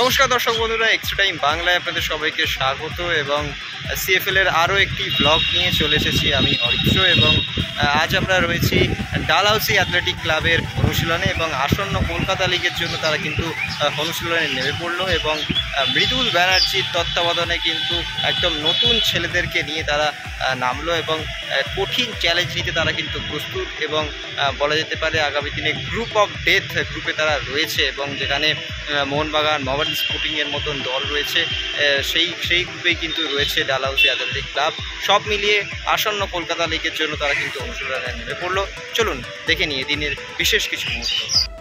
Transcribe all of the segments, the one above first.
নমস্কার দর্শক বন্ধুরা, এক্সট্রা টাইম বাংলায় আপনাদের সবাইকে স্বাগত এবং CFL এর আরও একটি ব্লগ নিয়ে চলে এসেছি আমি অরিত্র। এবং আজ আমরা রয়েছি ডালহাউসি অ্যাথলেটিক ক্লাবের অনুশীলনে এবং আসন্ন কলকাতা লিগের জন্য তারা কিন্তু অনুশীলনে নেমে পড়লো এবং মৃদুল ব্যানার্জির তত্ত্বাবধানে কিন্তু একদম নতুন ছেলেদেরকে নিয়ে তারা নামলো এবং কঠিন চ্যালেঞ্জ নিতে তারা কিন্তু প্রস্তুত এবং বলা যেতে পারে আগামী দিনে গ্রুপ অফ ডেথ গ্রুপে তারা রয়েছে এবং যেখানে মোহনবাগান, মোহামেডান স্পোর্টিংয়ের মতন দল রয়েছে, সেই গ্রুপেই কিন্তু রয়েছে ডালহাউসি অ্যাথলেটিক ক্লাব। সব মিলিয়ে আসন্ন কলকাতা লিগের জন্য তারা কিন্তু অনুশীলনে নেমে পড়লো। চলুন দেখে নিয়ে দিনের বিশেষ কিছু মুহূর্ত।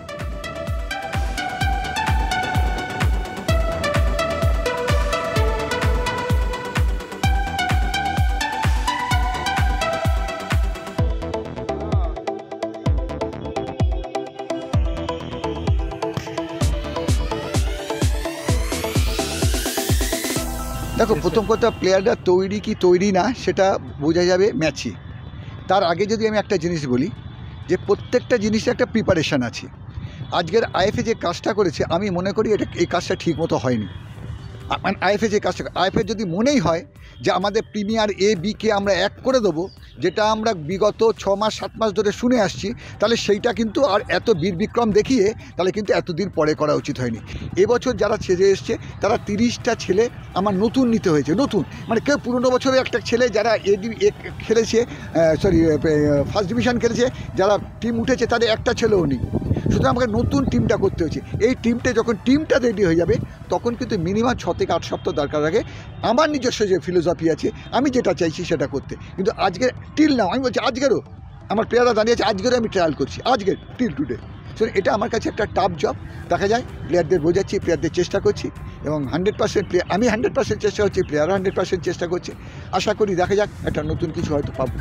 দেখো, প্রথম কথা, প্লেয়াররা তৈরি কি তৈরি না সেটা বোঝা যাবে ম্যাচে। তার আগে যদি আমি একটা জিনিস বলি যে প্রত্যেকটা জিনিসের একটা প্রিপারেশান আছে। আজকের আইএফএ যে কাজটা করেছে আমি মনে করি এই কাজটা ঠিক মতো হয়নি। মানে আইএফএ যদি মনেই হয় যে আমাদের প্রিমিয়ার A, B কে আমরা এক করে দেবো, যেটা আমরা বিগত 6 মাস 7 মাস ধরে শুনে আসছি, তাহলে সেইটা কিন্তু আর এত বীর বিক্রম দেখিয়ে তাহলে কিন্তু এতদিন পরে করা উচিত হয়নি। এবছর যারা ছেড়ে এসছে তারা 30টা ছেলে আমার নতুন নিতে হয়েছে। নতুন মানে কেউ পুরনো বছরে একটা ছেলে যারা খেলেছে, ফার্স্ট ডিভিশন খেলেছে, যারা টিম উঠেছে তাদের একটা ছেলেও নেই। সুতরাং আমাকে নতুন টিমটা করতে হয়েছে। এই যখন টিমটা রেডি হয়ে যাবে তখন কিন্তু মিনিমাম 6 থেকে 8 সপ্তাহ দরকার লাগে। আমার নিজস্ব যে ফিলোসফি আছে, আমি যেটা চাইছি সেটা করতে। কিন্তু আজকে টিল নাও, আমি বলছি আজকেরও আমার প্লেয়াররা দাঁড়িয়েছে, আজকেরও আমি ট্রায়াল করছি, আজকের টিল টুডে। সো এটা আমার কাছে একটা টাফ জব। দেখা যায় প্লেয়ারদের বোঝাচ্ছি, প্লেয়ারদের চেষ্টা করছি এবং 100% প্লেয়ার, আমি 100% চেষ্টা করছি, প্লেয়াররা 100% চেষ্টা করছে। আশা করি দেখা যাক একটা নতুন কিছু হয়তো পাবো।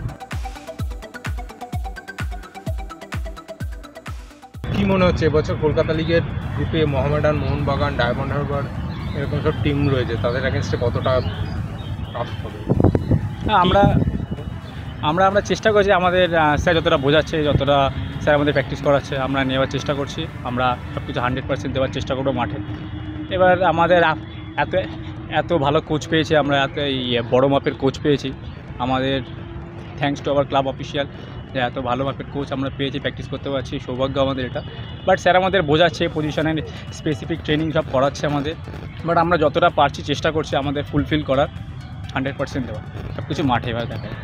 কী মনে হচ্ছে এবছর কলকাতা লিগের গ্রুপে মোহামেডান, মোহনবাগান, ডায়মন্ড হারবার এরকম সব টিম রয়েছে, তাদের এগেনস্টে কতটা টাফ হবে? আমরা চেষ্টা করছি, আমাদের স্যার যতটা বোঝাচ্ছে, যতটা স্যার আমাদের প্র্যাকটিস করাচ্ছে আমরা নেওয়ার চেষ্টা করছি। আমরা সব কিছু 100% দেওয়ার চেষ্টা করবো মাঠে। এবার আমাদের এত ভালো কোচ পেয়েছি, আমরা এত বড় মাপের কোচ পেয়েছি। আমাদের thanks to our club official যে এত ভালো মাপের কোচ আমরা পেয়েছি, প্র্যাকটিস করতে পারছি, সৌভাগ্য আমাদের এটা। বাট স্যার আমাদের বোঝাচ্ছে, পজিশনের স্পেসিফিক ট্রেনিং সব করাচ্ছে আমাদের। বাট আমরা যতটা পারছি চেষ্টা করছি আমাদের ফুলফিল করার, 100% দেওয়া সব কিছু মাঠে এবার দেখায়।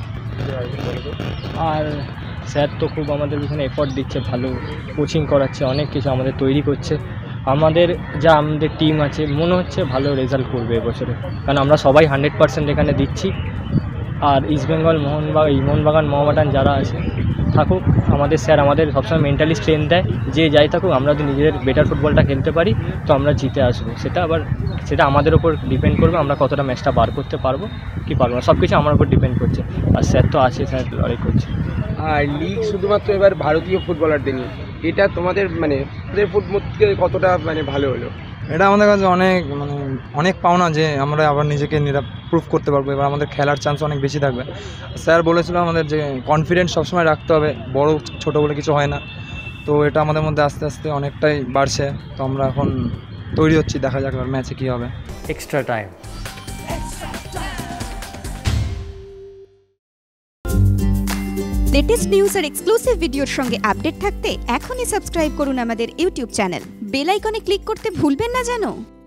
আর স্যার তো খুব আমাদের পিছনে এফোর্ট দিচ্ছে, ভালো কোচিং করাচ্ছে, অনেক কিছু আমাদের তৈরি করছে। আমাদের টিম আছে মনে হচ্ছে ভালো রেজাল্ট করবে এবছরে, কারণ আমরা সবাই 100% এখানে দিচ্ছি। আর ইস্টবেঙ্গল, মোহনবাগান, মোহামেডান যারা আছে থাকুক, আমাদের স্যার আমাদের সবসময় মেন্টালি স্ট্রেংথ দেয়, যে যাই থাকুক আমরা যদি নিজেদের বেটার ফুটবলটা খেলতে পারি তো আমরা জিতে আসবো। সেটা আমাদের ওপর ডিপেন্ড করবে, আমরা কতটা ম্যাচটা বার করতে পারবো কি পারবো না, সব কিছু আমার উপর ডিপেন্ড করছে। আর স্যার তো আছে, স্যার লড়াই করছে। আর লিগ শুধুমাত্র এবার ভারতীয় ফুটবলারদের নিয়ে, এটা তোমাদের ফুটবলকে কতটা ভালো হলো? এটা আমাদের কাছে অনেক পাওনা যে আমরা আবার নিজেকে প্রুভ করতে পারবো। এবার আমাদের খেলার চান্স অনেক বেশি থাকবে। স্যার বলেছিল আমাদের যে কনফিডেন্স সবসময় রাখতে হবে, বড় ছোট বলে কিছু হয় না। তো এটা আমাদের মধ্যে আস্তে আস্তে অনেকটাই বাড়ছে। তো আমরা এখন তৈরি হচ্ছি, দেখা যাক ম্যাচে কী হবে। Extra time. লেটেস্ট নিউজ আর এক্সক্লুসিভ ভিডিওর সঙ্গে আপডেট থাকতে এখনই সাবস্ক্রাইব করুন আমাদের ইউটিউব চ্যানেল। বেল আইকনে ক্লিক করতে ভুলবেন না যেন।